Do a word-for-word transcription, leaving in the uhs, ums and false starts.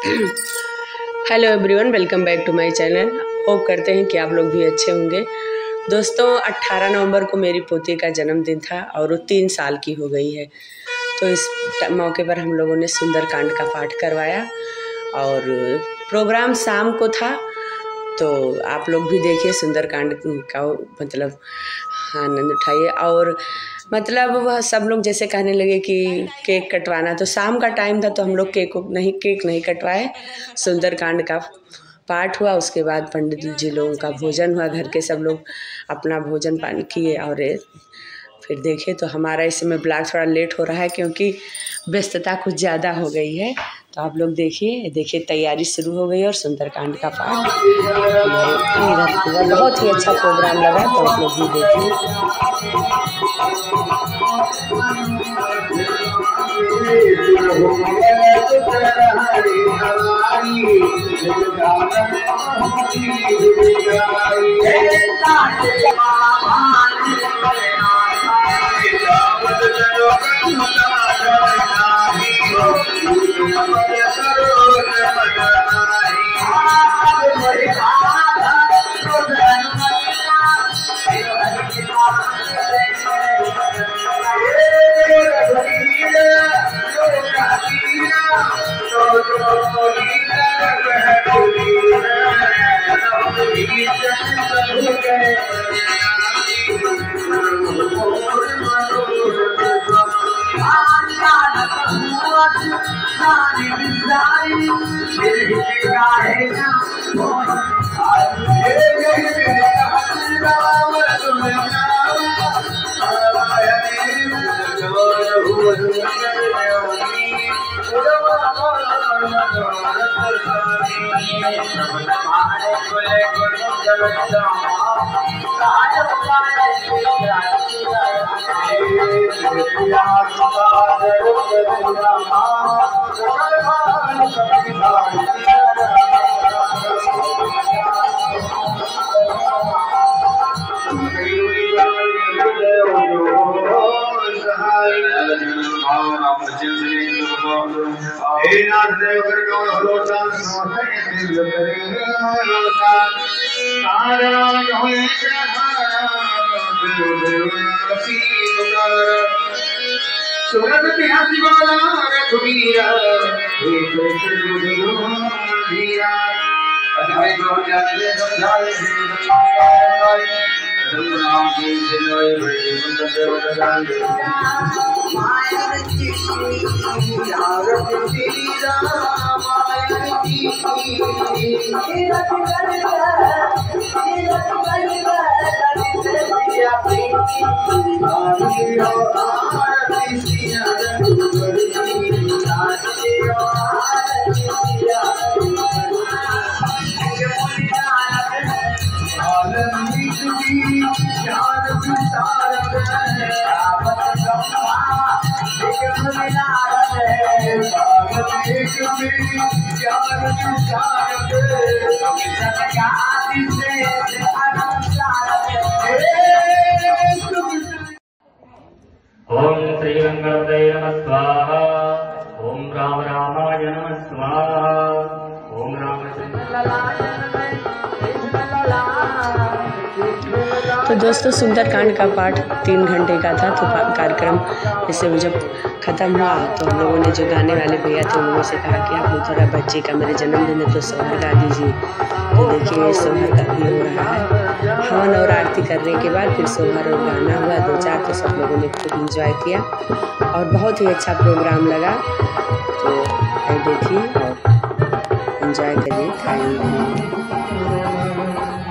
Hello everyone, welcome back to my channel. Hope करते हैं कि आप लोग भी अच्छे होंगे। दोस्तों, अट्ठारह नवंबर को मेरी पोती का जन्मदिन था और वो तीन साल की हो गई है। तो इस मौके पर हम लोगों ने सुंदरकांड का पाठ करवाया और प्रोग्राम शाम को था। तो आप लोग भी देखिए, सुंदरकांड का मतलब आनंद उठाइए। और मतलब वह सब लोग जैसे कहने लगे कि केक कटवाना, तो शाम का टाइम था तो हम लोग केक नहीं केक नहीं कटवाए। सुंदरकांड का पाठ हुआ, उसके बाद पंडित जी लोगों का भोजन हुआ। घर के सब लोग अपना भोजन पानी किए और फिर देखे तो हमारा इस समय ब्लॉग थोड़ा लेट हो रहा है क्योंकि व्यस्तता कुछ ज़्यादा हो गई है। तो आप लोग देखिए देखिए तैयारी शुरू हो गई और सुंदरकांड का पाठ बहुत ही अच्छा प्रोग्राम लगा। तो आप लोग भी देखिए। ओम श्री गंगाधर नमः स्वाहा। ओम राम रामाय नमः स्वाहा। ओम रामचंद्र। तो दोस्तों, सुंदरकांड का पाठ तीन घंटे का था। तो कार्यक्रम जैसे जब ख़त्म हुआ तो हम लोगों ने जो गाने वाले भैया थे उन लोगों से कहा कि आप लोग थोड़ा बच्चे का मेरे जन्मदिन है तो सोहर गा दीजिए। तो देखिए सोहर का भी हो रहा है। हवन और आरती करने के बाद फिर सोहर और गाना हुआ दो चार। तो सब लोगों ने खूब इंजॉय किया और बहुत ही अच्छा प्रोग्राम लगा। तो आइए देखिए और इंजॉय करिए। Thank you.